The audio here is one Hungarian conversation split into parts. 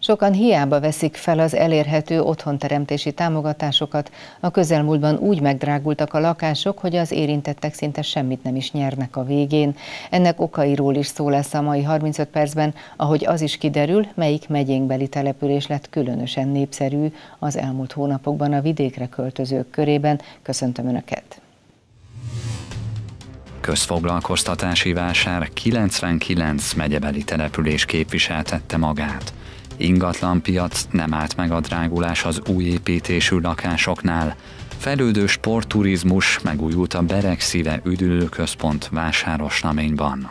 Sokan hiába veszik fel az elérhető otthonteremtési támogatásokat. A közelmúltban úgy megdrágultak a lakások, hogy az érintettek szinte semmit nem is nyernek a végén. Ennek okairól is szó lesz a mai 35 percben, ahogy az is kiderül, melyik megyénkbeli település lett különösen népszerű az elmúlt hónapokban a vidékre költözők körében. Köszöntöm Önöket! Közfoglalkoztatási vásár 99 megyebeli település képviseltette magát. Ingatlanpiac, nem állt meg a drágulás az új építésű lakásoknál. Fejlődő sportturizmus, megújult a Beregszíve üdülőközpont Vásárosnaményban.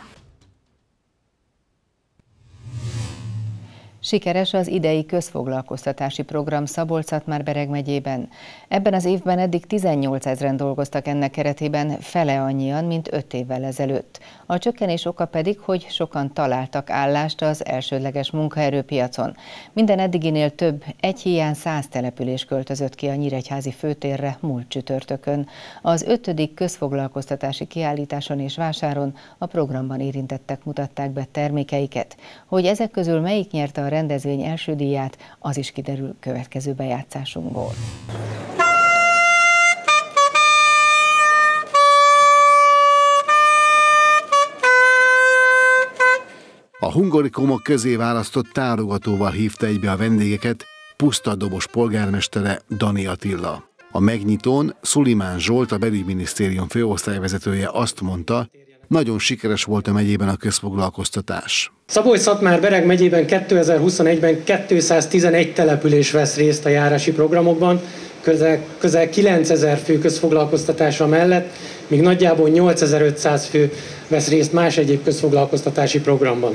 Sikeres az idei közfoglalkoztatási program Szabolcs-Szatmár-Bereg megyében. Ebben az évben eddig 18 000-en dolgoztak ennek keretében, fele annyian, mint 5 évvel ezelőtt. A csökkenés oka pedig, hogy sokan találtak állást az elsődleges munkaerőpiacon. Minden eddiginél több, egy hiány 100 település költözött ki a Nyíregyházi főtérre múlt csütörtökön. Az 5. közfoglalkoztatási kiállításon és vásáron a programban érintettek mutatták be termékeiket. Hogy ezek közül melyik nyerte a rendezvény első díját, az is kiderül következő bejátszásunkból. A hungarikumok közé választott tárogatóval hívta egybe a vendégeket Puszta Dobos polgármestere Dani Attila. A megnyitón Szulimán Zsolt, a belügyminisztérium főosztályvezetője azt mondta, nagyon sikeres volt a megyében a közfoglalkoztatás. Szabolcs-Szatmár-Bereg megyében 2021-ben 211 település vesz részt a járási programokban, közel 9000 fő közfoglalkoztatása mellett, míg nagyjából 8500 fő vesz részt más egyéb közfoglalkoztatási programban.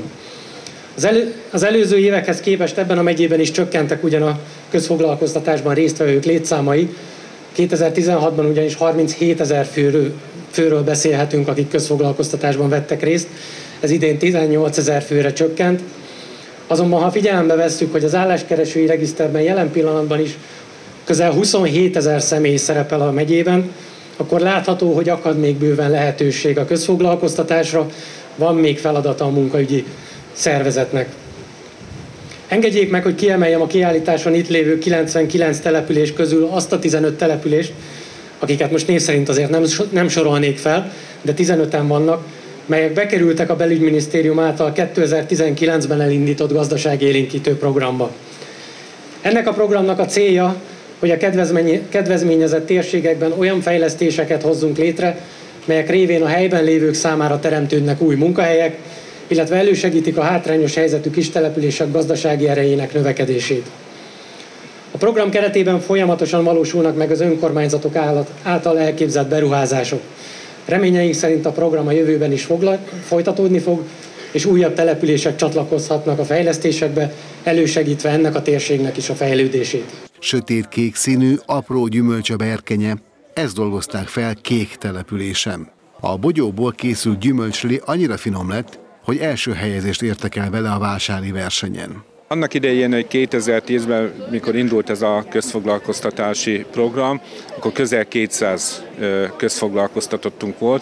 Az előző évekhez képest ebben a megyében is csökkentek ugyan a közfoglalkoztatásban résztvevők létszámai. 2016-ban ugyanis 37 000 főről beszélhetünk, akik közfoglalkoztatásban vettek részt. Ez idén 18 000 főre csökkent. Azonban, ha figyelembe vesszük, hogy az álláskeresői regiszterben jelen pillanatban is közel 27 000 személy szerepel a megyében, akkor látható, hogy akad még bőven lehetőség a közfoglalkoztatásra, van még feladata a munkaügyi szervezetnek. Engedjék meg, hogy kiemeljem a kiállításon itt lévő 99 település közül azt a 15 települést, akiket most név szerint azért nem sorolnék fel, de 15-en vannak, melyek bekerültek a belügyminisztérium által 2019-ben elindított gazdaságélénkítő programba. Ennek a programnak a célja, hogy a kedvezményezett térségekben olyan fejlesztéseket hozzunk létre, melyek révén a helyben lévők számára teremtődnek új munkahelyek, illetve elősegítik a hátrányos helyzetű kistelepülések gazdasági erejének növekedését. A program keretében folyamatosan valósulnak meg az önkormányzatok által elképzelt beruházások. Reményeink szerint a program a jövőben is folytatódni fog, és újabb települések csatlakozhatnak a fejlesztésekbe, elősegítve ennek a térségnek is a fejlődését. Sötét-kék színű, apró gyümölcs a berkenye, ezt dolgozták fel kék településen. A bogyóból készült gyümölcslé annyira finom lett, hogy első helyezést értek el vele a vásári versenyen. Annak idején, hogy 2010-ben, mikor indult ez a közfoglalkoztatási program, akkor közel 200 közfoglalkoztatottunk volt.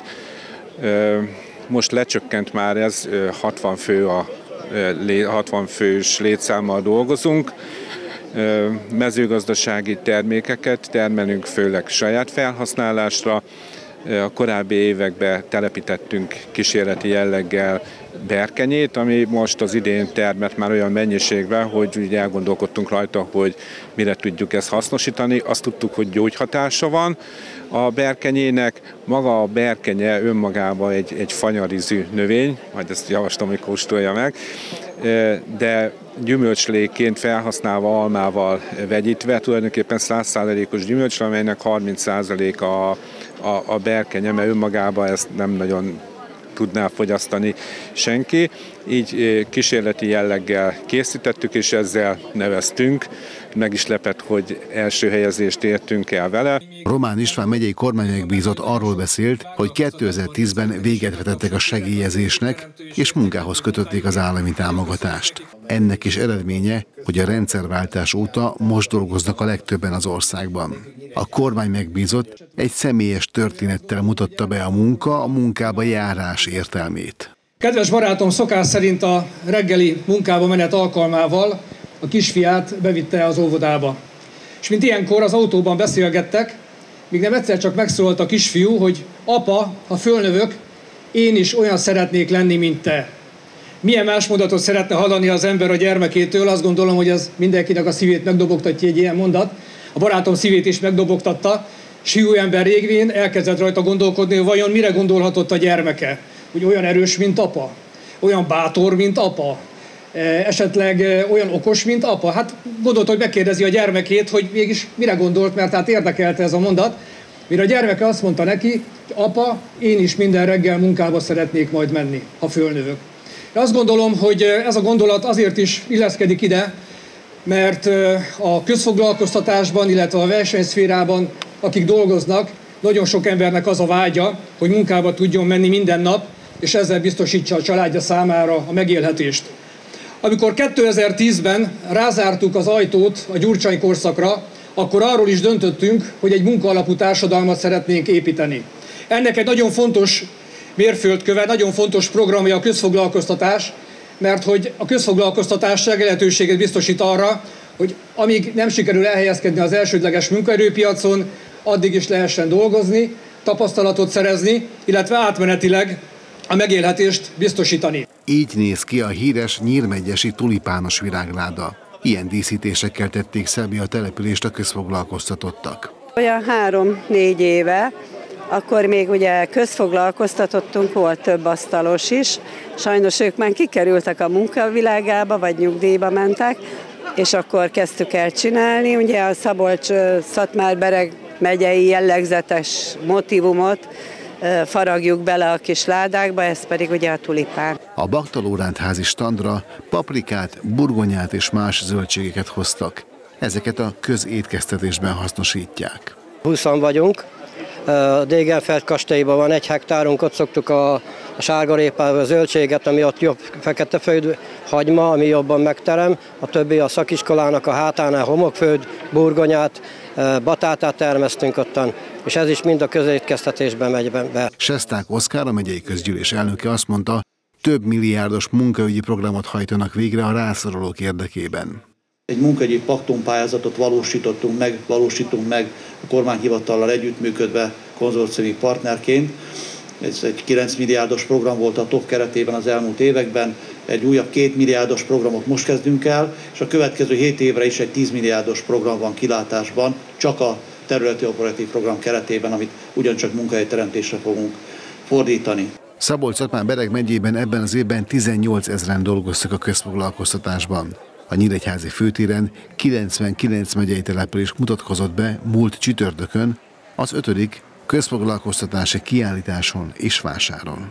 Most lecsökkent már ez, 60 fős létszámmal dolgozunk. Mezőgazdasági termékeket termelünk, főleg saját felhasználásra. A korábbi években telepítettünk kísérleti jelleggel berkenyét, ami most az idén termett már olyan mennyiségben, hogy ugye elgondolkodtunk rajta, hogy mire tudjuk ezt hasznosítani. Azt tudtuk, hogy gyógyhatása van a berkenyének. Maga a berkenye önmagában egy fanyarízű növény, majd ezt javaslom, hogy kóstolja meg, de gyümölcsléként felhasználva, almával vegyítve, tulajdonképpen 100%-os gyümölcsre, amelynek 30% a berkenye, mert önmagában ezt nem nagyon tudná fogyasztani senki. Így kísérleti jelleggel készítettük, és ezzel neveztünk. Meg is lepett, hogy első helyezést értünk el vele. Román István megyei kormánymegbízott arról beszélt, hogy 2010-ben véget vetettek a segélyezésnek, és munkához kötötték az állami támogatást. Ennek is eredménye, hogy a rendszerváltás óta most dolgoznak a legtöbben az országban. A kormány megbízott egy személyes történettel mutatta be a munkába járás értelmét. Kedves barátom, szokás szerint a reggeli munkába menet alkalmával a kisfiát bevitte az óvodába. És mint ilyenkor az autóban beszélgettek, míg nem egyszer csak megszólalt a kisfiú, hogy apa, ha fölnövök, én is olyan szeretnék lenni, mint te. Milyen más mondatot szeretne hallani az ember a gyermekétől, azt gondolom, hogy ez mindenkinek a szívét megdobogtatja egy ilyen mondat. A barátom szívét is megdobogtatta, és hiú ember régvén elkezdett rajta gondolkodni, hogy vajon mire gondolhatott a gyermeke. Hogy olyan erős, mint apa, olyan bátor, mint apa, esetleg olyan okos, mint apa. Hát gondolt, hogy megkérdezi a gyermekét, hogy mégis mire gondolt, mert hát érdekelte ez a mondat. Mire a gyermeke azt mondta neki, hogy apa, én is minden reggel munkába szeretnék majd menni, ha fölnövök. De azt gondolom, hogy ez a gondolat azért is illeszkedik ide, mert a közfoglalkoztatásban, illetve a versenyszférában, akik dolgoznak, nagyon sok embernek az a vágya, hogy munkába tudjon menni minden nap, és ezzel biztosítsa a családja számára a megélhetést. Amikor 2010-ben rázártuk az ajtót a Gyurcsány korszakra, akkor arról is döntöttünk, hogy egy munkaalapú társadalmat szeretnénk építeni. Ennek egy nagyon fontos mérföldköve, nagyon fontos programja a közfoglalkoztatás, mert hogy a közfoglalkoztatás lehetőséget biztosít arra, hogy amíg nem sikerül elhelyezkedni az elsődleges munkaerőpiacon, addig is lehessen dolgozni, tapasztalatot szerezni, illetve átmenetileg a megélhetést biztosítani. Így néz ki a híres nyírmegyesi tulipános virágláda. Ilyen díszítésekkel tették szebbé a települést a közfoglalkoztatottak. Olyan 3-4 éve, akkor még ugye közfoglalkoztatottunk, volt több asztalos is. Sajnos ők már kikerültek a munkavilágába, vagy nyugdíjba mentek, és akkor kezdtük el csinálni. Ugye a Szabolcs-Szatmár-Bereg megyei jellegzetes motívumot faragjuk bele a kis ládákba, ez pedig ugye a tulipán. A baktalórántházi standra paprikát, burgonyát és más zöldségeket hoztak. Ezeket a közétkeztetésben hasznosítják. 20-an vagyunk. A Dégerfeld kastélyban van 1 hektárunk, ott szoktuk a sárgarépát, a zöldséget, ami ott jobb feketeföld, hagyma, ami jobban megterem, a többi a szakiskolának a hátánál homokföld, burgonyát, batátát termesztünk ottan, és ez is mind a közétkeztetésben megy be. Sesták Oszkár, a megyei közgyűlés elnöke azt mondta, több milliárdos munkaügyi programot hajtanak végre a rászorulók érdekében. Egy munkaügyi paktumpályázatot valósítunk meg a kormányhivatallal együttműködve konzorciumi partnerként. Ez egy 9 milliárdos program volt a TOP keretében az elmúlt években, egy újabb 2 milliárdos programot most kezdünk el, és a következő 7 évre is egy 10 milliárdos program van kilátásban, csak a területi operatív program keretében, amit ugyancsak munkahelyteremtésre fogunk fordítani. Szabolcs-Szatmár-Bereg megyében ebben az évben 18 000-en dolgoztak a közfoglalkoztatásban. A Nyíregyházi főtéren 99 megyei település mutatkozott be múlt csütörtökön az 5. közfoglalkoztatási kiállításon és vásáron.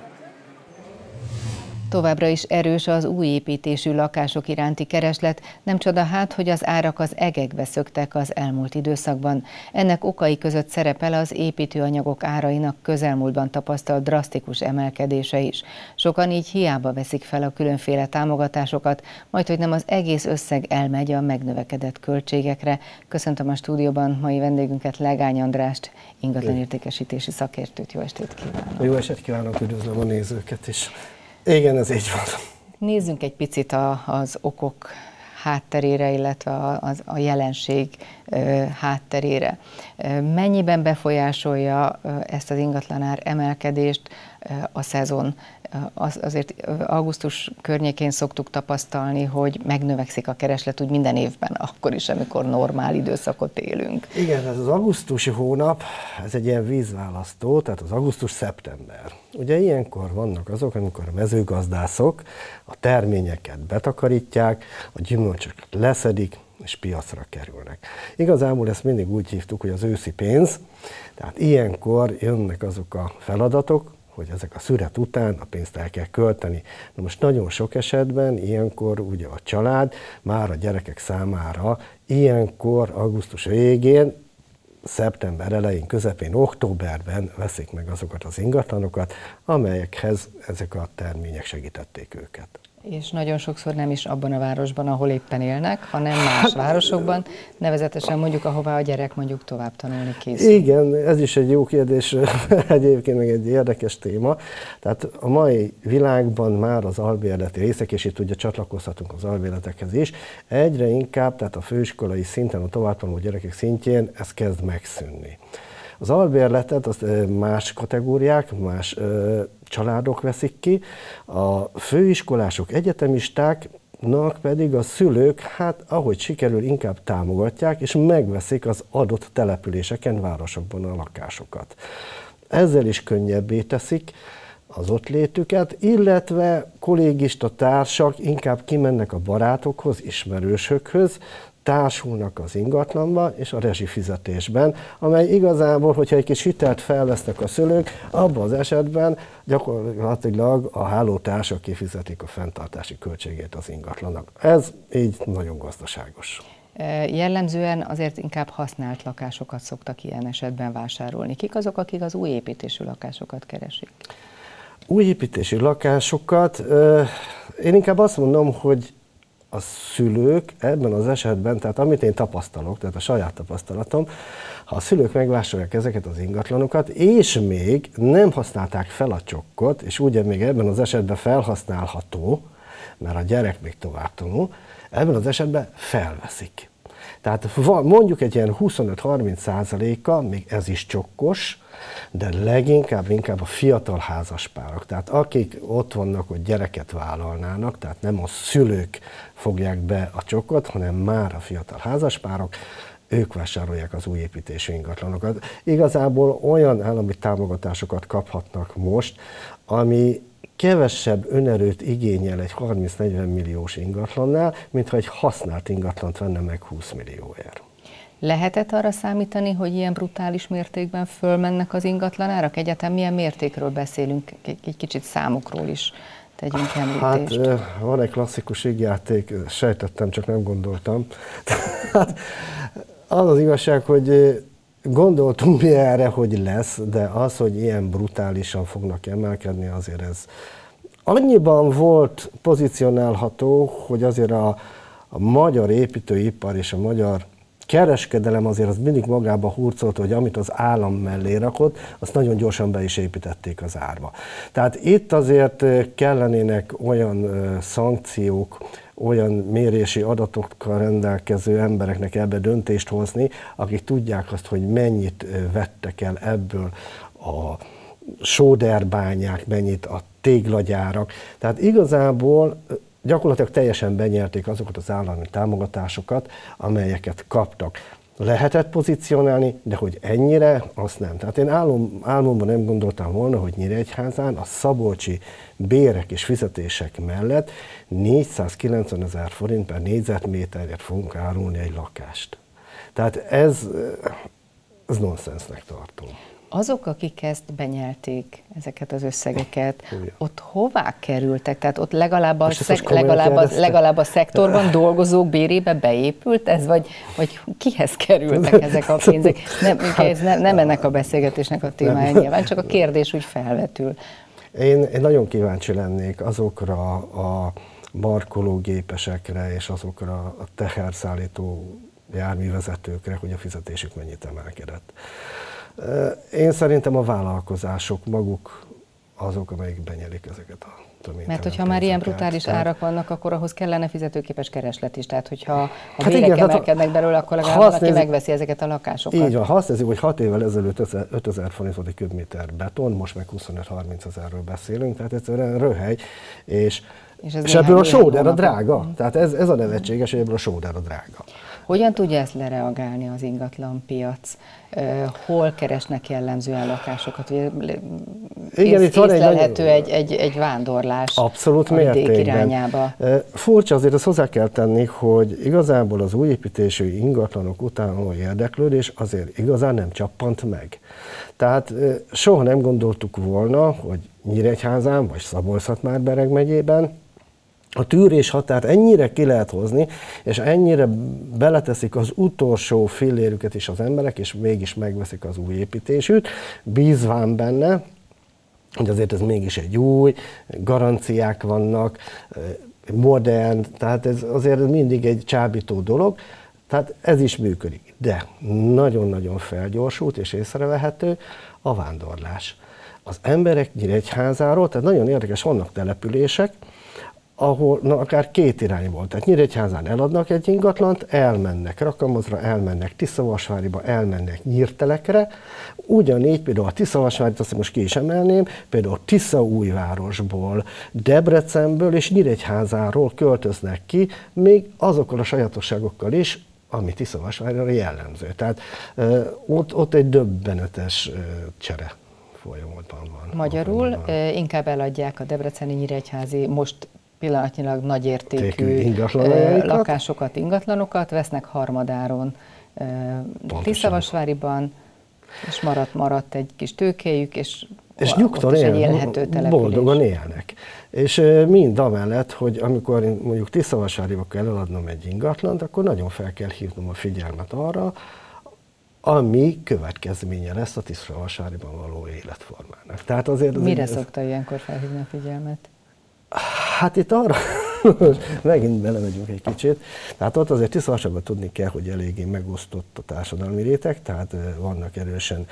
Továbbra is erős az új építésű lakások iránti kereslet, nem csoda hát, hogy az árak az egekbe szöktek az elmúlt időszakban. Ennek okai között szerepel az építőanyagok árainak közelmúltban tapasztalt drasztikus emelkedése is. Sokan így hiába veszik fel a különféle támogatásokat, majdhogy nem az egész összeg elmegy a megnövekedett költségekre. Köszöntöm a stúdióban mai vendégünket, Legány Andrást, ingatlanértékesítési szakértőt. Jó estét kívánok! Jó estét kívánok, üdvözlöm a nézőket is! Igen, ez így van. Nézzünk egy picit az okok hátterére, illetve a jelenség hátterére. Mennyiben befolyásolja ezt az ingatlanár emelkedést a szezon? Azért augusztus környékén szoktuk tapasztalni, hogy megnövekszik a kereslet úgy minden évben, akkor is, amikor normál időszakot élünk. Igen, ez az augusztusi hónap, ez egy ilyen vízválasztó, tehát az augusztus-szeptember. Ugye ilyenkor vannak azok, amikor a mezőgazdászok a terményeket betakarítják, a gyümölcsöket leszedik, és piacra kerülnek. Igazából ezt mindig úgy hívtuk, hogy az őszi pénz, tehát ilyenkor jönnek azok a feladatok, hogy ezek a szüret után a pénzt el kell költeni. Na most nagyon sok esetben ilyenkor ugye a család már a gyerekek számára ilyenkor augusztus végén, szeptember elején, közepén, októberben veszik meg azokat az ingatlanokat, amelyekhez ezek a termények segítették őket. És nagyon sokszor nem is abban a városban, ahol éppen élnek, hanem más városokban, nevezetesen mondjuk, ahová a gyerek mondjuk tovább tanulni készül. Igen, ez is egy jó kérdés, egyébként meg egy érdekes téma. Tehát a mai világban már az albérleti részek, és itt ugye csatlakozhatunk az albérletekhez is, egyre inkább, tehát a főiskolai szinten, a továbbtanuló gyerekek szintjén ez kezd megszűnni. Az albérletet azt más kategóriák, más családok veszik ki, a főiskolások, egyetemistáknak pedig a szülők, hát ahogy sikerül, inkább támogatják, és megveszik az adott településeken, városokban a lakásokat. Ezzel is könnyebbé teszik az ott létüket, illetve kollégista társak inkább kimennek a barátokhoz, ismerősökhöz, társulnak az ingatlanba és a rezsifizetésben, amely igazából, hogyha egy kis hitelt felvesznek a szülők, abban az esetben gyakorlatilag a hálótársak kifizetik a fenntartási költségét az ingatlannak. Ez így nagyon gazdaságos. Jellemzően azért inkább használt lakásokat szoktak ilyen esetben vásárolni. Kik azok, akik az új építésű lakásokat keresik? Új építésű lakásokat, én inkább azt mondom, hogy a szülők ebben az esetben, tehát amit én tapasztalok, tehát a saját tapasztalatom, ha a szülők megvásárolják ezeket az ingatlanokat, és még nem használták fel a csokkot, és ugye még ebben az esetben felhasználható, mert a gyerek még tovább tanul, ebben az esetben felveszik. Tehát mondjuk egy ilyen 25-30%-a, még ez is csokkos, de leginkább a fiatal házaspárok, tehát akik ott vannak, hogy gyereket vállalnának, tehát nem a szülők fogják be a csokkot, hanem már a fiatal házaspárok, ők vásárolják az új építésű ingatlanokat. Igazából olyan állami támogatásokat kaphatnak most, ami kevesebb önerőt igényel egy 30-40 milliós ingatlannál, mintha egy használt ingatlant venne meg 20 millióért. Lehetett arra számítani, hogy ilyen brutális mértékben fölmennek az ingatlanárak? Egyáltalán milyen mértékről beszélünk? Egy kicsit számokról is tegyünk említést. Hát van egy klasszikus ígjáték, sejtettem, csak nem gondoltam. Tehát az az igazság, hogy gondoltunk mi erre, hogy lesz, de az, hogy ilyen brutálisan fognak emelkedni, azért ez annyiban volt pozícionálható, hogy azért a magyar építőipar és a magyar kereskedelem azért az mindig magába hurcolt, hogy amit az állam mellé rakott, azt nagyon gyorsan be is építették az árba. Tehát itt azért kellenének olyan szankciók, olyan mérési adatokkal rendelkező embereknek ebbe döntést hozni, akik tudják azt, hogy mennyit vettek el ebből a sóderbányák, mennyit a téglagyárak. Tehát igazából gyakorlatilag teljesen benyerték azokat az állami támogatásokat, amelyeket kaptak. Lehetett pozícionálni, de hogy ennyire, azt nem. Tehát én álmomban nem gondoltam volna, hogy Nyíregyházán a szabolcsi bérek és fizetések mellett 490 000 forint per négyzetméterért fogunk árulni egy lakást. Tehát ez nonsensnek tartom. Azok, akik ezt benyelték, ezeket az összegeket, ott hová kerültek? Tehát ott legalább a szektorban dolgozók bérébe beépült ez, vagy kihez kerültek ezek a pénzek? Nem ennek a beszélgetésnek a témája nyilván, csak a kérdés úgy felvetül. Én nagyon kíváncsi lennék azokra a markológépesekre és azokra a teherszállító járművezetőkre, hogy a fizetésük mennyit emelkedett. Én szerintem a vállalkozások maguk azok, amelyik benyelik ezeket a töménytelen. Mert hogyha már ilyen brutális árak vannak, akkor ahhoz kellene fizetőképes kereslet is. Tehát hogyha a bérek emelkednek belőle, akkor legalább valaki megveszi ezeket a lakásokat. Így van, ha azt nézzük, hogy 6 évvel ezelőtt 5000 forint volt egy köbméter beton, most meg 25-30 ezerről beszélünk, tehát egyszerűen röhely, és ebből a sóder a drága. Tehát ez a nevetséges, hogy ebből a sóder a drága. Hogyan tudja ezt lereagálni az ingatlanpiac? Hol keresnek jellemzően lakásokat? Igen, itt van egy vándorlás abszolút a vidék irányába. Furcsa, azért azt hozzá kell tenni, hogy igazából az új építésű ingatlanok utánoló érdeklődés azért igazán nem csappant meg. Tehát soha nem gondoltuk volna, hogy Nyíregyházán vagy Szabolcs-Szatmár-Bereg megyében a tűrés határt ennyire ki lehet hozni, és ennyire beleteszik az utolsó fillérüket is az emberek, és mégis megveszik az új építésűt, bízván benne, hogy azért ez mégis egy új, garanciák vannak, modern, tehát ez azért mindig egy csábító dolog, tehát ez is működik. De nagyon-nagyon felgyorsult és észrevehető a vándorlás. Az emberek Nyíregyházáról, tehát nagyon érdekes, vannak települések, ahol akár két irányból. Tehát Nyíregyházán eladnak egy ingatlant, elmennek Rakamozra, elmennek Tiszavasváriba, elmennek Nyírtelekre. Ugyanígy például a Tiszavasvárit, azt most ki is emelném, például Tiszaújvárosból, Debrecenből és Nyíregyházáról költöznek ki, még azokkal a sajátosságokkal is, ami Tiszavasvárra jellemző. Tehát ott egy döbbenetes csere folyamatban van. Magyarul inkább eladják a debreceni nyíregyházi, most pillanatnyilag nagyértékű lakásokat, ingatlanokat, vesznek harmadáron Tiszavasváriban, és maradt egy kis tőkéjük, és nyugton élhető település. Boldogan élnek. És mind amellett, hogy amikor én mondjuk Tiszavasváriba kell eladnom egy ingatlant, akkor nagyon fel kell hívnom a figyelmet arra, ami következménye lesz a Tiszavasváriban való életformának. Tehát azért mire szokta ilyenkor felhívni a figyelmet? Hát itt arra, megint belemegyünk egy kicsit, tehát ott azért Tiszavasvárban tudni kell, hogy eléggé megosztott a társadalmi réteg, tehát vannak erősen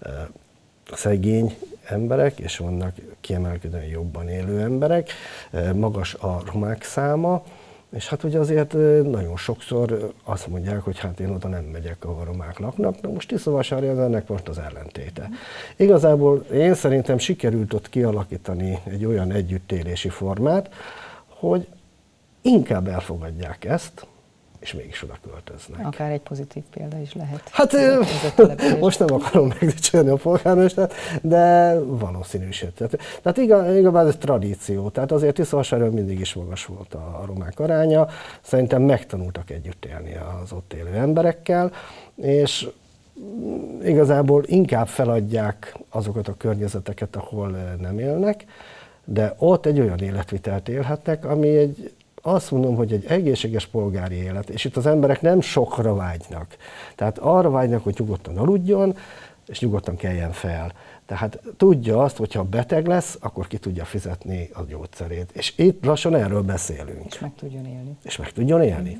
szegény emberek, és vannak kiemelkedően jobban élő emberek, magas a romák száma, és hát ugye azért nagyon sokszor azt mondják, hogy hát én oda nem megyek, ahol romák laknak, de most Tiszavasvári az ennek most az ellentéte. Igazából én szerintem sikerült ott kialakítani egy olyan együttélési formát, hogy inkább elfogadják ezt, és mégis oda költöznek. Akár egy pozitív példa is lehet. Hát most nem akarom megdicsérni a polgármestert, de valószínűség. Tehát igazából ez tradíció. Tehát azért Tiszavasvárban mindig is magas volt a romák aránya. Szerintem megtanultak együtt élni az ott élő emberekkel, és igazából inkább feladják azokat a környezeteket, ahol nem élnek, de ott egy olyan életvitelt élhetnek, ami azt mondom, hogy egy egészséges polgári élet, és itt az emberek nem sokra vágynak. Tehát arra vágynak, hogy nyugodtan aludjon, és nyugodtan keljen fel. Tehát tudja azt, hogy ha beteg lesz, akkor ki tudja fizetni a gyógyszerét. És itt lassan erről beszélünk. És meg tudjon élni. És meg tudjon élni.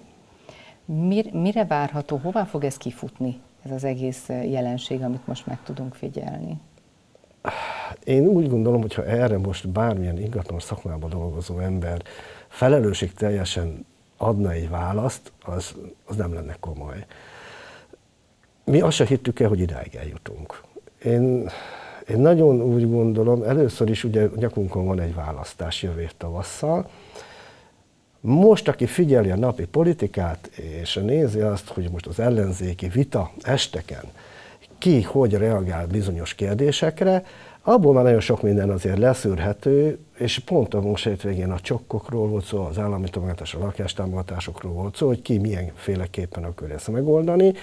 Mire várható, hová fog ez kifutni, ez az egész jelenség, amit most meg tudunk figyelni? Én úgy gondolom, hogy ha erre most bármilyen ingatlan szakmában dolgozó ember felelősségteljesen adna egy választ, az nem lenne komoly. Mi azt se hittük el, hogy idáig eljutunk. Én nagyon úgy gondolom, először is ugye nyakunkon van egy választás jövő tavasszal. Most, aki figyeli a napi politikát, és nézi azt, hogy most az ellenzéki vita esteken ki hogy reagál bizonyos kérdésekre, abból már nagyon sok minden azért leszűrhető, és pont a most hétvégén a csokkokról volt szó, az állami támogatás, a lakástámogatásokról volt szó, hogy ki milyenféleképpen akarja ezt megoldani.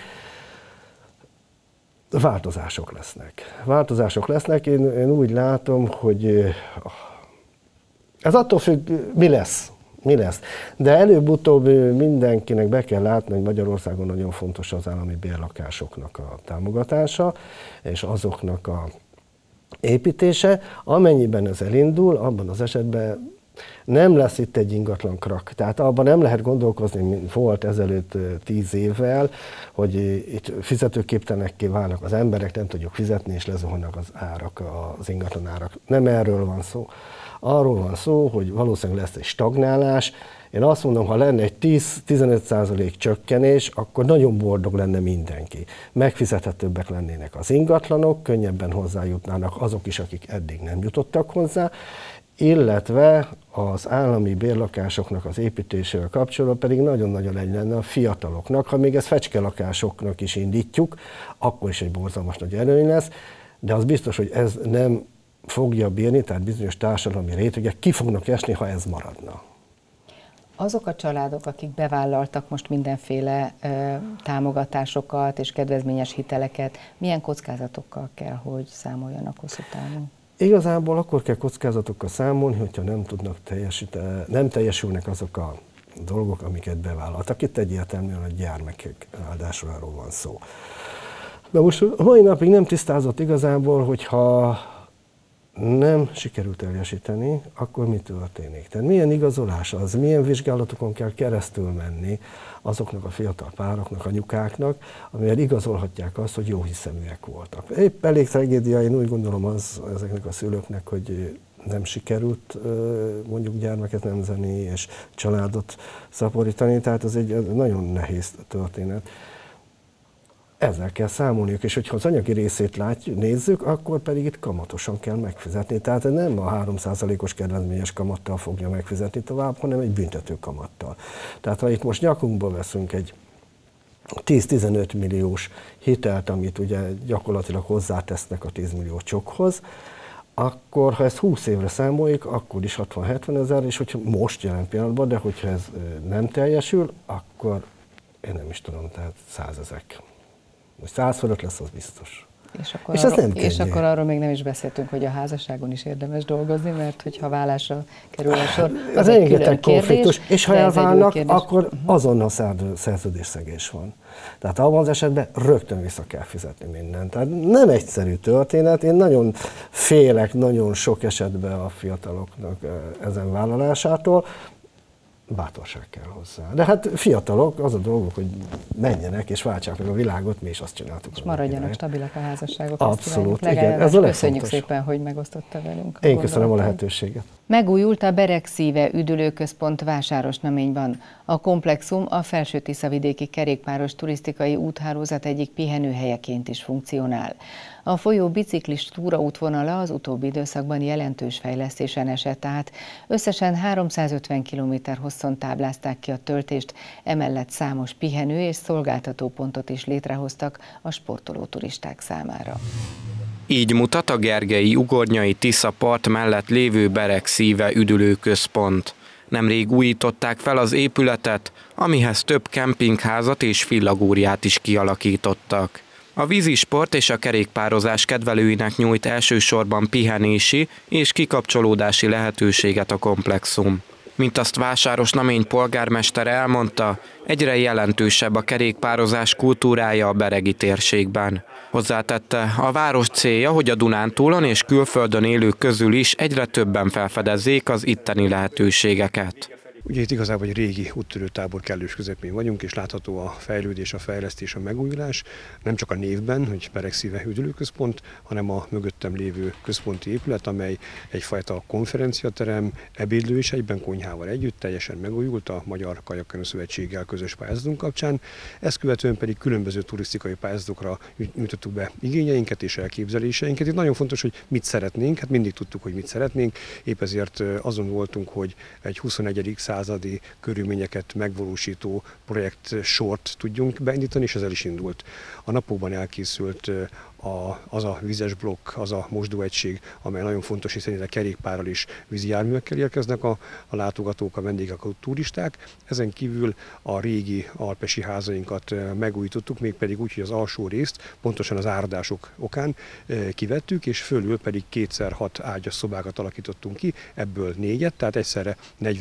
Változások lesznek. Én úgy látom, hogy ez attól függ, mi lesz. De előbb-utóbb mindenkinek be kell látni, hogy Magyarországon nagyon fontos az állami bérlakásoknak a támogatása, és azoknak a építése. Amennyiben ez elindul, abban az esetben nem lesz itt egy ingatlan krak. Tehát abban nem lehet gondolkozni, mint volt ezelőtt 10 évvel, hogy itt fizetőképtelenekké válnak az emberek, nem tudjuk fizetni, és lezuhannak az árak, az ingatlan árak. Nem erről van szó. Arról van szó, hogy valószínűleg lesz egy stagnálás. Én azt mondom, ha lenne egy 10-15% csökkenés, akkor nagyon boldog lenne mindenki. Megfizethetőbbek lennének az ingatlanok, könnyebben hozzájutnának azok is, akik eddig nem jutottak hozzá, illetve az állami bérlakásoknak az építésével kapcsolatban pedig nagyon-nagyon lenne a fiataloknak. Ha még ezt fecskelakásoknak is indítjuk, akkor is egy borzalmas nagy előny lesz, de az biztos, hogy ez nem fogja bírni, tehát bizonyos társadalmi rétegek ki fognak esni, ha ez maradna. Azok a családok, akik bevállaltak most mindenféle támogatásokat és kedvezményes hiteleket, milyen kockázatokkal kell, hogy számoljanak hosszú távon? Igazából akkor kell kockázatokkal számolni, hogyha nem teljesülnek azok a dolgok, amiket bevállaltak. Itt egyértelműen a gyermekek áldásáról van szó. De most a mai napig nem tisztázott igazából, hogyha nem sikerült teljesíteni, akkor mi történik? Tehát milyen igazolás az, milyen vizsgálatokon kell keresztül menni azoknak a fiatal pároknak, anyukáknak, amivel igazolhatják azt, hogy jó hiszeműek voltak. Épp elég tragédia, én úgy gondolom az ezeknek a szülőknek, hogy nem sikerült mondjuk gyermeket nemzeni és családot szaporítani, tehát ez egy nagyon nehéz történet. Ezzel kell számolniuk, és hogyha az anyagi részét nézzük, akkor pedig itt kamatosan kell megfizetni. Tehát nem a 3%-os kedvezményes kamattal fogja megfizetni tovább, hanem egy büntető kamattal. Tehát ha itt most nyakunkba veszünk egy 10-15 milliós hitelt, amit ugye gyakorlatilag hozzátesznek a 10 millió csokhoz, akkor ha ezt 20 évre számoljuk, akkor is 60-70 ezer, és hogyha most jelen pillanatban, de hogyha ez nem teljesül, akkor én nem is tudom, tehát 100 ezek. 100 fölött lesz, az biztos. És akkor arról még nem is beszéltünk, hogy a házasságon is érdemes dolgozni, mert hogyha vállásra kerül a sor, az egy külön kérdés. És ha elválnak, akkor azonnal szerződésszegés van. Tehát abban az esetben rögtön vissza kell fizetni mindent. Tehát nem egyszerű történet. Én nagyon félek nagyon sok esetben a fiataloknak ezen vállalásától. Bátorság kell hozzá. De hát fiatalok, az a dolgok, hogy menjenek és váltsák meg a világot, mi is azt csináltuk. És maradjanak stabilak a házasságok. Abszolút, igen. Ez a köszönjük szépen, hogy megosztotta velünk. Én köszönöm a lehetőséget. Megújult a Beregszíve üdülőközpont Vásárosnaményban. A komplexum a Felső-Tiszavidéki kerékpáros turisztikai úthálózat egyik pihenőhelyeként is funkcionál. A folyó biciklis túraútvonala az utóbbi időszakban jelentős fejlesztésen esett át. Összesen 350 km hosszon táblázták ki a töltést, emellett számos pihenő és szolgáltatópontot is létrehoztak a sportoló turisták számára. Így mutat a Gergelyi Ugornyai Tisza part mellett lévő Beregszíve üdülőközpont. Nemrég újították fel az épületet, amihez több kempingházat és villagúriát is kialakítottak. A vízisport és a kerékpározás kedvelőinek nyújt elsősorban pihenési és kikapcsolódási lehetőséget a komplexum. Mint azt Vásárosnamény polgármestere elmondta, egyre jelentősebb a kerékpározás kultúrája a beregi térségben. Hozzátette, a város célja, hogy a Dunántúlon és külföldön élők közül is egyre többen felfedezzék az itteni lehetőségeket. Ugye itt igazából egy régi úttörőtábor kellős közepén vagyunk, és látható a fejlődés, a fejlesztés, a megújulás. Nem csak a névben, hogy Beregszíve üdülőközpont, hanem a mögöttem lévő központi épület, amely egyfajta konferenciaterem, ebédlő és egyben konyhával együtt teljesen megújult a Magyar Kajakkenu Szövetséggel közös pályázatunk kapcsán. Ezt követően pedig különböző turisztikai pályázatokra nyújtottuk be igényeinket és elképzeléseinket. Itt nagyon fontos, hogy mit szeretnénk, hát mindig tudtuk, hogy mit szeretnénk, épp ezért azon voltunk, hogy egy 21. századi körülményeket megvalósító projekt sort tudjunk beindítani, és ez el is indult. A napokban elkészült az a vizes blokk, az a mosdóegység, amely nagyon fontos, hiszen ide kerékpárral és vízi járművekkel érkeznek a látogatók, a vendégek, a turisták. Ezen kívül a régi alpesi házainkat megújítottuk, mégpedig úgy, hogy az alsó részt pontosan az áradások okán kivettük, és fölül pedig 2x6 ágyas szobákat alakítottunk ki, ebből 4-et, tehát egyszerre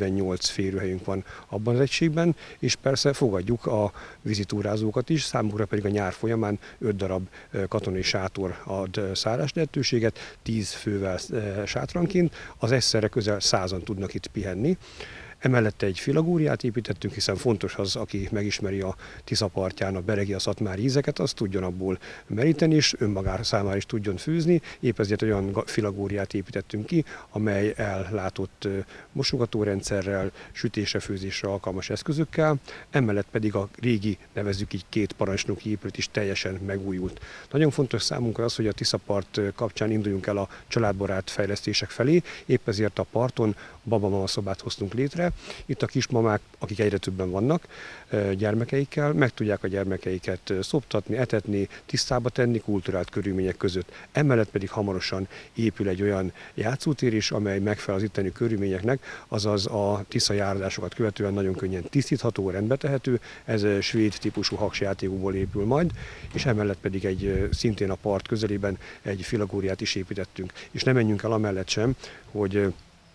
48 férőhelyünk van abban az egységben, és persze fogadjuk a vízitúrázókat is, számukra pedig a nyár folyamán 5 darab katonai sátor ad szállás lehetőséget, 10 fővel sátranként, az egyszerre közel 100-an tudnak itt pihenni. Emellett egy filagúriát építettünk, hiszen fontos az, aki megismeri a Tisza partján a beregi, a szatmári ízeket, az tudjon abból meríteni, és önmagára számára is tudjon főzni. Épp ezért olyan filagúriát építettünk ki, amely ellátott mosogatórendszerrel, sütésre, főzésre alkalmas eszközökkel. Emellett pedig a régi, nevezzük így, 2 parancsnoki épület is teljesen megújult. Nagyon fontos számunkra az, hogy a Tisza part kapcsán induljunk el a családbarát fejlesztések felé, épp ezért a parton babamama szobát hoztunk létre. Itt a kismamák, akik egyre többen vannak gyermekeikkel, meg tudják a gyermekeiket szoptatni, etetni, tisztába tenni kulturált körülmények között. Emellett pedig hamarosan épül egy olyan játszótér is, amely megfelel az itteni körülményeknek, azaz a Tisza járadásokat követően nagyon könnyen tisztítható, rendbetehető, ez svéd típusú haksjátékokból épül majd, és emellett pedig egy szintén a part közelében egy filagúriát is építettünk. És nem menjünk el amellett sem, hogy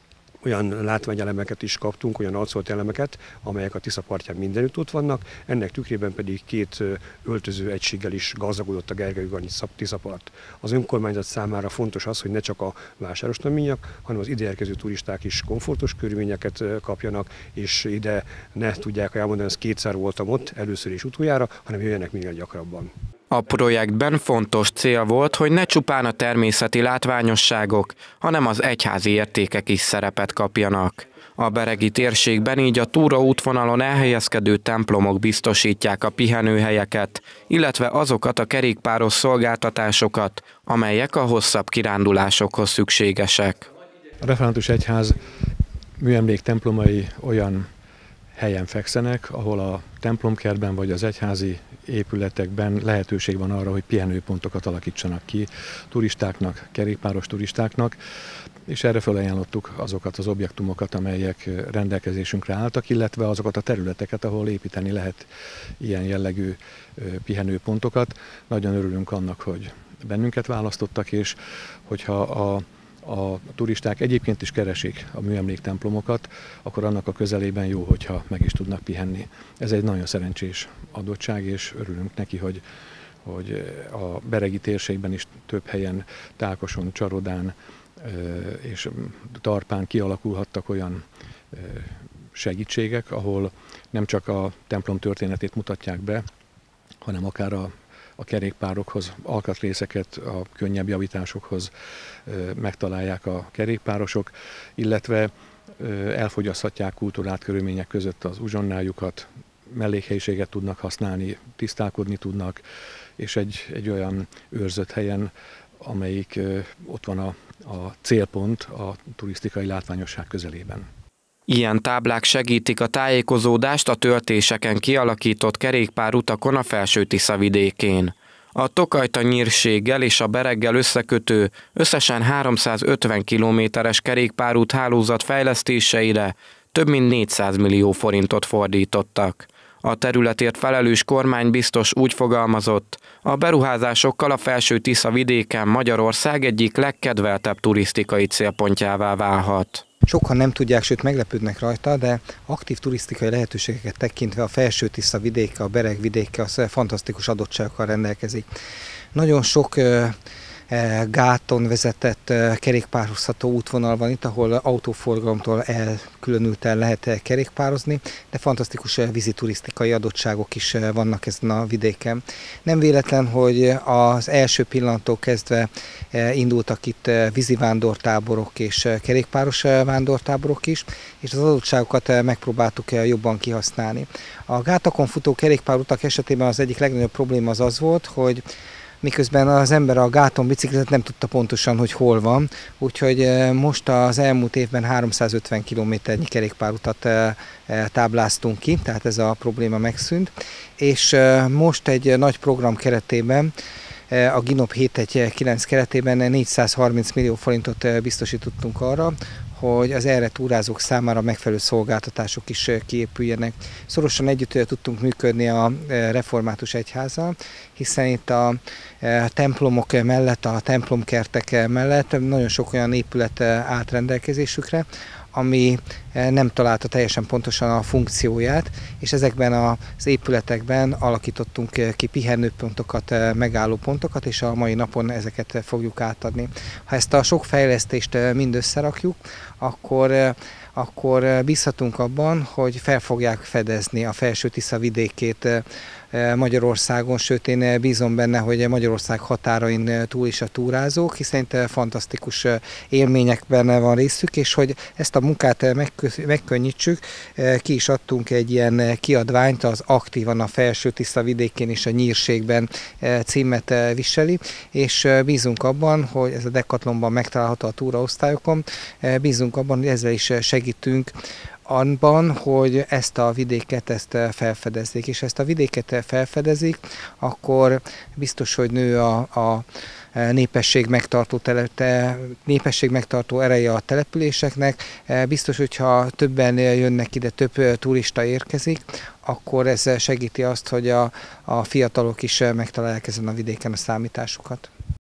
olyan látványelemeket is kaptunk, olyan arcolt elemeket, amelyek a Tisza partján mindenütt ott vannak, ennek tükrében pedig 2 öltöző egységgel is gazdagodott a Gergely-Ugarnyi Tisza part. Az önkormányzat számára fontos az, hogy ne csak a vásárosnaményak, hanem az ide érkező turisták is komfortos körülményeket kapjanak, és ide ne tudják elmondani, hogy 2-szer voltam ott, először és utoljára, hanem jöjjenek minél gyakrabban. A projektben fontos cél volt, hogy ne csupán a természeti látványosságok, hanem az egyházi értékek is szerepet kapjanak. A beregi térségben így a túraútvonalon elhelyezkedő templomok biztosítják a pihenőhelyeket, illetve azokat a kerékpáros szolgáltatásokat, amelyek a hosszabb kirándulásokhoz szükségesek. A református egyház műemlék templomai olyan helyen fekszenek, ahol a templomkertben vagy az egyházi épületekben lehetőség van arra, hogy pihenőpontokat alakítsanak ki turistáknak, kerékpáros turistáknak, és erre felajánlottuk azokat az objektumokat, amelyek rendelkezésünkre álltak, illetve azokat a területeket, ahol építeni lehet ilyen jellegű pihenőpontokat. Nagyon örülünk annak, hogy bennünket választottak, és hogyha a turisták egyébként is keresik a műemléktemplomokat, akkor annak a közelében jó, hogyha meg is tudnak pihenni. Ez egy nagyon szerencsés adottság, és örülünk neki, hogy a beregi térségben is több helyen, Tákoson, Csarodán és Tarpán kialakulhattak olyan segítségek, ahol nem csak a templom történetét mutatják be, hanem akár a kerékpárokhoz, alkatrészeket, a könnyebb javításokhoz megtalálják a kerékpárosok, illetve elfogyaszthatják kultúrát körülmények között az uzsonnájukat, mellékhelyiséget tudnak használni, tisztálkodni tudnak, és egy olyan őrzött helyen, amelyik ott van a célpont a turisztikai látványosság közelében. Ilyen táblák segítik a tájékozódást a töltéseken kialakított kerékpárutakon a Felső-Tisza vidékén. A Tokajta-nyírséggel és a Bereggel összekötő összesen 350 kilométeres kerékpárút hálózat fejlesztéseire több mint 400 millió forintot fordítottak. A területért felelős kormánybiztos úgy fogalmazott, a beruházásokkal a Felső-Tisza vidéken Magyarország egyik legkedveltebb turisztikai célpontjává válhat. Sokan nem tudják, sőt meglepődnek rajta, de aktív turisztikai lehetőségeket tekintve a Felső-Tisza vidéke, a Bereg vidéke az fantasztikus adottságokkal rendelkezik. Nagyon sok gáton vezetett kerékpározható útvonal van itt, ahol autóforgalomtól elkülönülten lehet kerékpározni, de fantasztikus víziturisztikai adottságok is vannak ezen a vidéken. Nem véletlen, hogy az első pillanattól kezdve indultak itt vízi vándortáborok és kerékpáros vándortáborok is, és az adottságokat megpróbáltuk jobban kihasználni. A gátokon futó kerékpárutak esetében az egyik legnagyobb probléma az volt, hogy miközben az ember a gáton biciklizett, nem tudta pontosan, hogy hol van, úgyhogy most az elmúlt évben 350 kilométernyi kerékpárutat tábláztunk ki, tehát ez a probléma megszűnt, és most egy nagy program keretében, a GINOP 719 keretében 430 millió forintot biztosítottunk arra, hogy az erre túrázók számára megfelelő szolgáltatások is kiépüljenek. Szorosan együtt tudtunk működni a református egyházzal, hiszen itt a templomok mellett, a templomkertek mellett nagyon sok olyan épület állt rendelkezésükre, ami nem találta teljesen pontosan a funkcióját, és ezekben az épületekben alakítottunk ki pihenőpontokat, megállópontokat, és a mai napon ezeket fogjuk átadni. Ha ezt a sok fejlesztést mind összerakjuk, akkor bízhatunk abban, hogy fel fogják fedezni a Felső-Tisza vidékét Magyarországon, sőt én bízom benne, hogy Magyarország határain túl is a túrázók, hiszen itt fantasztikus élményekben van részük, és hogy ezt a munkát megkönnyítsük, ki is adtunk egy ilyen kiadványt, az Aktívan a Felső-Tisza vidékén és a Nyírségben címet viseli, és bízunk abban, hogy ez a Decathlonban megtalálható a túraosztályokon, bízunk abban, hogy ezzel is segítünk abban, hogy ezt a vidéket felfedezzék, és ezt a vidéket felfedezik, akkor biztos, hogy nő a népesség megtartó ereje a településeknek. Biztos, hogyha többen jönnek ide, több turista érkezik, akkor ez segíti azt, hogy a fiatalok is megtalálják ezen a vidéken a számításukat.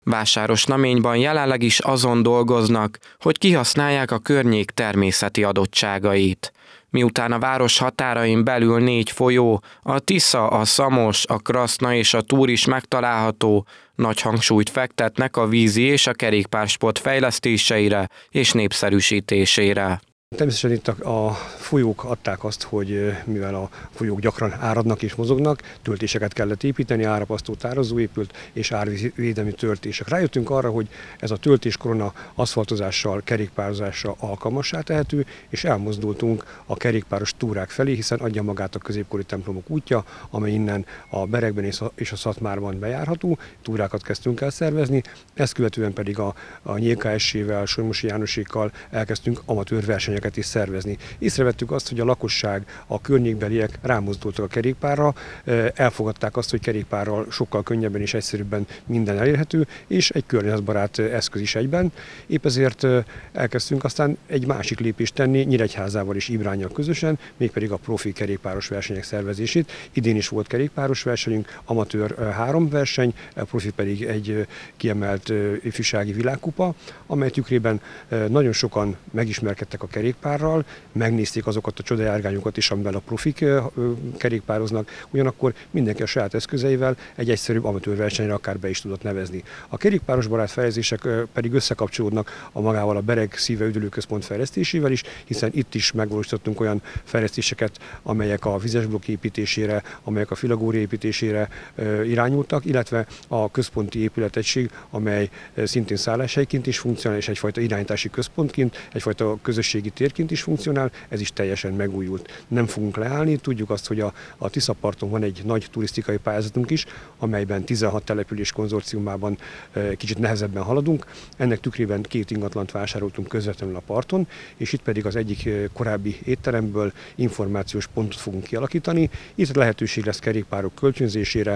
Vásárosnaményban jelenleg is azon dolgoznak, hogy kihasználják a környék természeti adottságait. Miután a város határain belül 4 folyó, a Tisza, a Szamos, a Kraszna és a Túr is megtalálható, nagy hangsúlyt fektetnek a vízi és a kerékpársport fejlesztéseire és népszerűsítésére. Természetesen itt a folyók adták azt, hogy mivel a folyók gyakran áradnak és mozognak, töltéseket kellett építeni, árapasztó tározó épült és árvédelmi töltések. Rájöttünk arra, hogy ez a töltéskorona aszfaltozással, kerékpározással alkalmassá tehető, és elmozdultunk a kerékpáros túrák felé, hiszen adja magát a középkori templomok útja, amely innen a Beregben és a Szatmárban bejárható. Túrákat kezdtünk el szervezni, ezt követően pedig a Nyílka-Essé-vel, Solymosi Jánosékkal elkezdtünk amatőr versenyeket is szervezni. Észrevettük azt, hogy a lakosság, a környékbeliek rámozdultak a kerékpárra, elfogadták azt, hogy kerékpárral sokkal könnyebben és egyszerűbben minden elérhető, és egy környezetbarát eszköz is egyben. Épp ezért elkezdtünk aztán egy másik lépést tenni Nyíregyházával és Ibránnyal közösen, mégpedig a profi kerékpáros versenyek szervezését. Idén is volt kerékpáros versenyünk, amatőr 3 verseny, profi pedig egy kiemelt ifjúsági világkupa, amely tükrében nagyon sokan megismerkedtek a kerékpárral, megnézték azokat a csodajárgányokat is, amivel a profik kerékpároznak, ugyanakkor mindenki a saját eszközeivel egy egyszerűbb amatőr versenyre akár be is tudott nevezni. A kerékpáros barát fejlesztések pedig összekapcsolódnak magával a Bereg Szíve Üdülőközpont fejlesztésével is, hiszen itt is megvalósítottunk olyan fejlesztéseket, amelyek a vizesblokk építésére, amelyek a filagória építésére irányultak, illetve a központi épületegység, amely szintén szálláshelyként is funkcionál, és egyfajta irányítási központként, egyfajta közösségi térként is funkcionál, ez is teljesen megújult. Nem fogunk leállni, tudjuk azt, hogy a Tiszaparton van egy nagy turisztikai pályázatunk is, amelyben 16 település konzorciumában kicsit nehezebben haladunk. Ennek tükrében 2 ingatlant vásároltunk közvetlenül a parton, és itt pedig az egyik korábbi étteremből információs pontot fogunk kialakítani. Itt lehetőség lesz kerékpárok kölcsönzésére,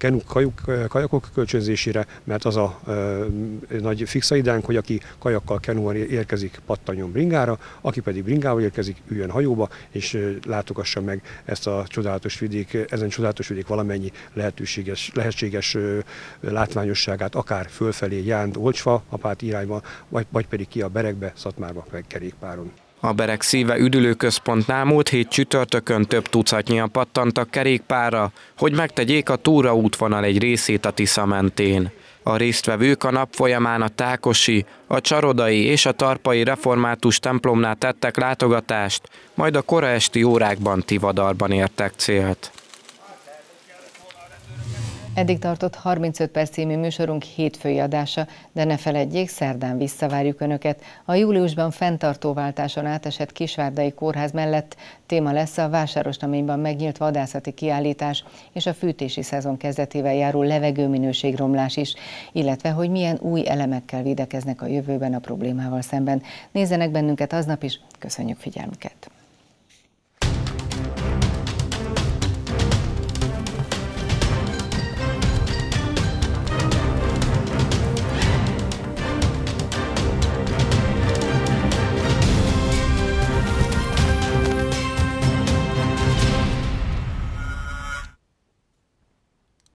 kajakok kölcsönzésére, mert az a nagy fixaidánk, hogy aki kajakkal, kenúval érkezik, pattanjon bringára, aki pedig bringával érkezik, üljön hajóba, és látogassa meg ezt a csodálatos vidék, ezen csodálatos vidék valamennyi lehetséges látványosságát, akár fölfelé Jánd, Olcsfa, Apát irányba, vagy pedig ki a Beregbe, Szatmárba, meg kerékpáron. A Bereg Szíve Üdülőközpontnál múlt hét csütörtökön több tucatnyian pattantak kerékpárra, hogy megtegyék a túraútvonal egy részét a Tisza mentén. A résztvevők a nap folyamán a Tákosi, a Csarodai és a Tarpai református templomnál tettek látogatást, majd a kora esti órákban Tivadarban értek célt. Eddig tartott 35 perc című műsorunk hétfői adása, de ne feledjék, szerdán visszavárjuk Önöket. A júliusban fenntartóváltáson átesett Kisvárdai Kórház mellett téma lesz a Vásárosnaményban megnyílt vadászati kiállítás és a fűtési szezon kezdetével járó levegőminőségromlás is, illetve hogy milyen új elemekkel védekeznek a jövőben a problémával szemben. Nézzenek bennünket aznap is, köszönjük figyelmüket!